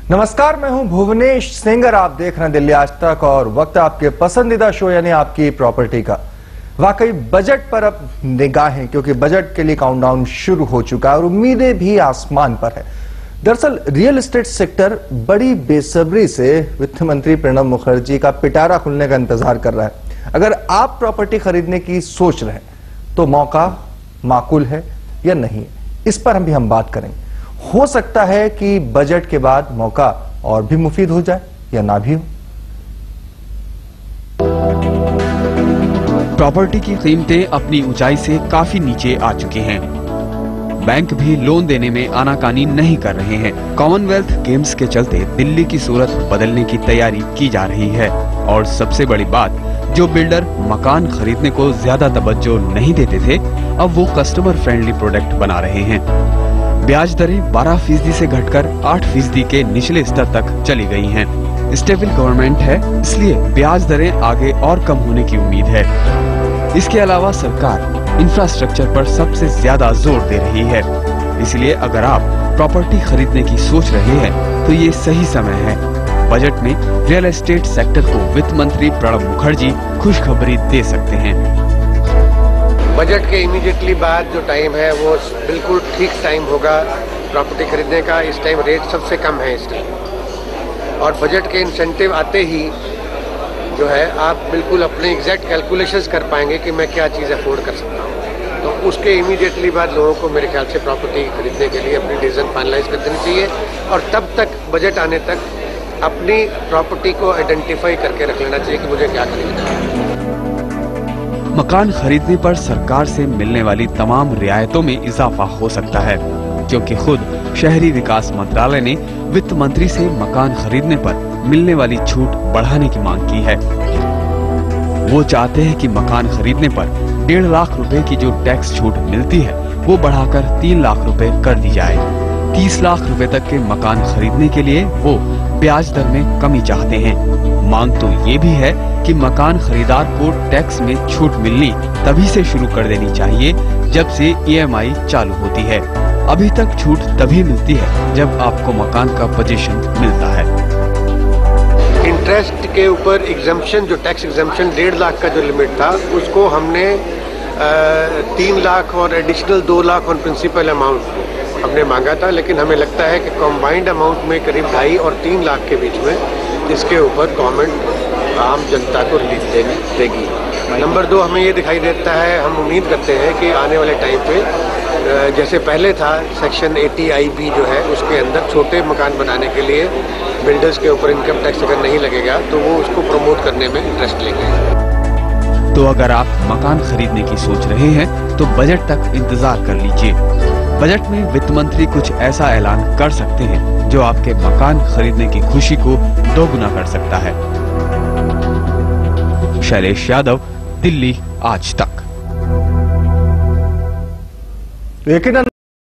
नमस्कार, मैं हूं भुवनेश सिंह और आप देख रहे हैं दिल्ली आज तक और वक्त आपके पसंदीदा शो यानी आपकी प्रॉपर्टी का। वाकई बजट पर अब निगाहें, क्योंकि बजट के लिए काउंटडाउन शुरू हो चुका है और उम्मीदें भी आसमान पर है। दरअसल रियल एस्टेट सेक्टर बड़ी बेसब्री से वित्त मंत्री प्रणब मुखर्जी का पिटारा खुलने का इंतजार कर रहा है। अगर आप प्रॉपर्टी खरीदने की सोच रहे हैं तो मौका माकूल है या नहीं, इस पर हम बात करेंगे। हो सकता है कि बजट के बाद मौका और भी मुफीद हो जाए या ना भी हो। प्रॉपर्टी की कीमतें अपनी ऊंचाई से काफी नीचे आ चुकी हैं। बैंक भी लोन देने में आनाकानी नहीं कर रहे हैं। कॉमनवेल्थ गेम्स के चलते दिल्ली की सूरत बदलने की तैयारी की जा रही है और सबसे बड़ी बात, जो बिल्डर मकान खरीदने को ज्यादा तवज्जो नहीं देते थे, अब वो कस्टमर फ्रेंडली प्रोडक्ट बना रहे हैं। ब्याज दरें 12% से घटकर 8% के निचले स्तर तक चली गई हैं। स्टेबल गवर्नमेंट है, इसलिए ब्याज दरें आगे और कम होने की उम्मीद है। इसके अलावा सरकार इंफ्रास्ट्रक्चर पर सबसे ज्यादा जोर दे रही है। इसलिए अगर आप प्रॉपर्टी खरीदने की सोच रहे हैं तो ये सही समय है। बजट में रियल एस्टेट सेक्टर को वित्त मंत्री प्रणब मुखर्जी खुशखबरी दे सकते हैं। बजट के इमीडिएटली बाद जो टाइम है वो बिल्कुल ठीक टाइम होगा प्रॉपर्टी खरीदने का। इस टाइम रेट सबसे कम है इस टाइम, और बजट के इंसेंटिव आते ही जो है आप बिल्कुल अपने एग्जैक्ट कैलकुलेशंस कर पाएंगे कि मैं क्या चीज़ अफोर्ड कर सकता हूँ। तो उसके इमीडिएटली बाद लोगों को मेरे ख्याल से प्रॉपर्टी खरीदने के लिए अपनी डिसीजन फाइनलाइज कर देनी चाहिए, और तब तक बजट आने तक अपनी प्रॉपर्टी को आइडेंटिफाई करके रख लेना चाहिए कि मुझे क्या खरीदना है। मकान खरीदने पर सरकार से मिलने वाली तमाम रियायतों में इजाफा हो सकता है, क्योंकि खुद शहरी विकास मंत्रालय ने वित्त मंत्री से मकान खरीदने पर मिलने वाली छूट बढ़ाने की मांग की है। वो चाहते हैं कि मकान खरीदने पर 1.5 लाख रुपए की जो टैक्स छूट मिलती है वो बढ़ाकर 3 लाख रुपए कर दी जाए। 30 लाख रुपए तक के मकान खरीदने के लिए वो ब्याज दर में कमी चाहते हैं। मांग तो ये भी है कि मकान खरीदार को टैक्स में छूट मिलनी तभी से शुरू कर देनी चाहिए जब से EMI चालू होती है। अभी तक छूट तभी मिलती है जब आपको मकान का पोजीशन मिलता है। इंटरेस्ट के ऊपर एग्जम्पशन, जो टैक्स एग्जम्पशन 1.5 लाख का जो लिमिट था, उसको हमने 3 लाख और additional 2 lakh on principal amount हमने मांगा था, लेकिन हमें लगता है कि कॉम्बाइंड अमाउंट में करीब 2.5 और 3 लाख के बीच में इसके ऊपर गवर्नमेंट आम जनता को रिलीफ देगी। नंबर 2, हमें ये दिखाई देता है, हम उम्मीद करते हैं कि आने वाले टाइम पे जैसे पहले था सेक्शन 80IB जो है, उसके अंदर छोटे मकान बनाने के लिए बिल्डर्स के ऊपर इनकम टैक्स अगर नहीं लगेगा तो वो उसको प्रमोट करने में इंटरेस्ट लेंगे। तो अगर आप मकान खरीदने की सोच रहे हैं तो बजट तक इंतजार कर लीजिए। बजट में वित्त मंत्री कुछ ऐसा ऐलान कर सकते हैं जो आपके मकान खरीदने की खुशी को दोगुना कर सकता है। शैलेश यादव, दिल्ली आज तक। यकीनन